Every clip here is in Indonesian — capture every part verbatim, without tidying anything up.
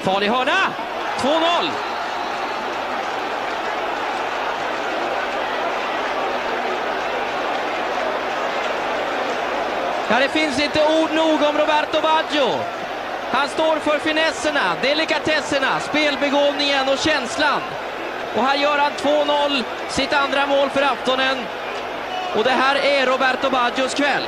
Farlig hörna. två noll. Ja, det finns inte ord nog om Roberto Baggio. Han står för finesserna, delikatesserna, spelbegåvningen och känslan. Och här gör han två noll, sitt andra mål för aftonen. Och det här är Roberto Baggios kväll.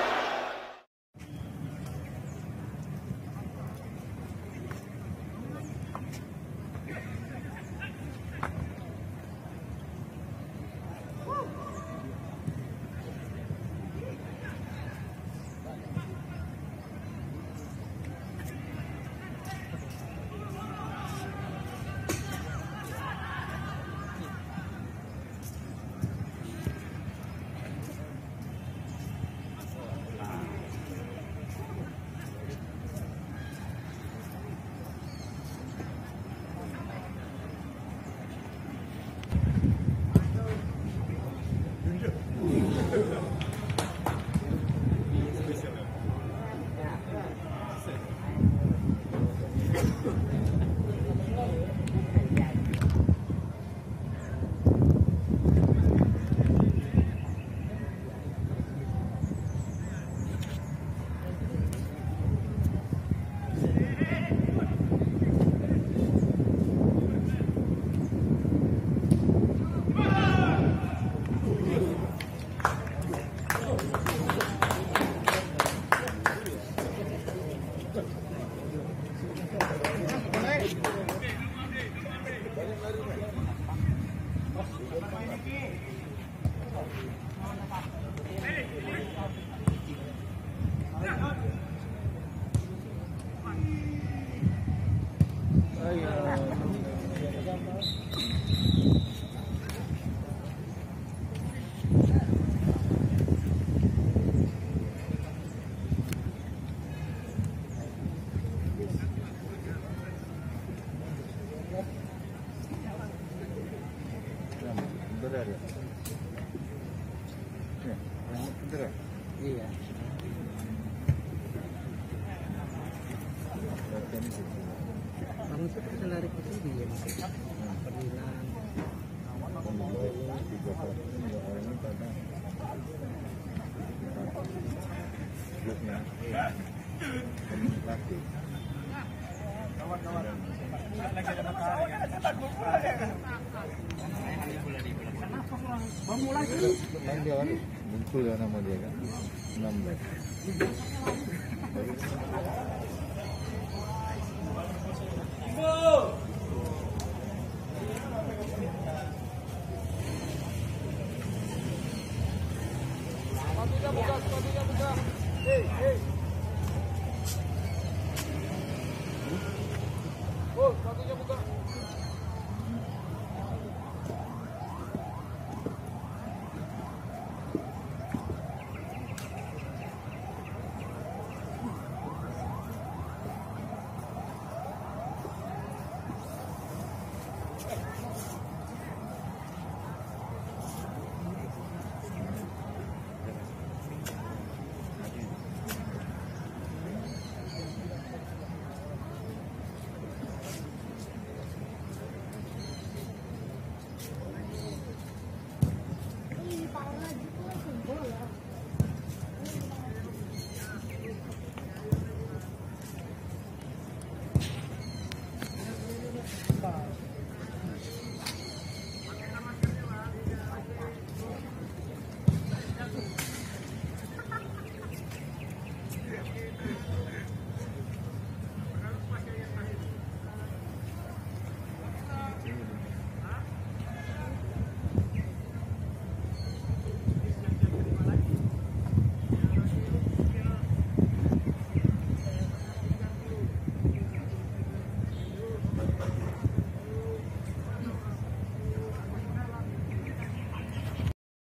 Bener ya? Ya, bener ya? Iya. Kamu seperti lari ke sini ya, Mas? Perdilan. Tiga persen ya ini pada grupnya. Lagi. Kawan-kawan. Lagi ada matahari kan? Bangun lagi. Main dia kan muncul ya nama dia kan. enam belas.